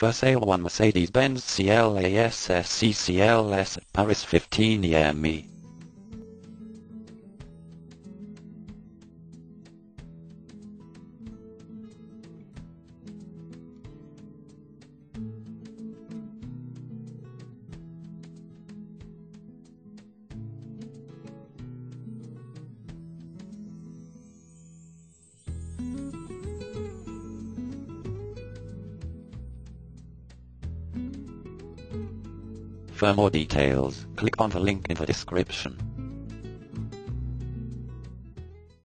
For sale one Mercedes-Benz CLAS CLS Paris 15 ME. For more details, click on the link in the description.